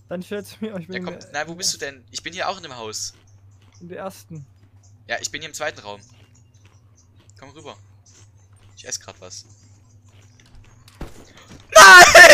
Dann stellst du mir... Ich bin Nein, wo bist du denn? Ich bin hier auch in dem Haus. in der ersten. Ja, ich bin hier im zweiten Raum. Komm rüber. Ich esse gerade was. Nein!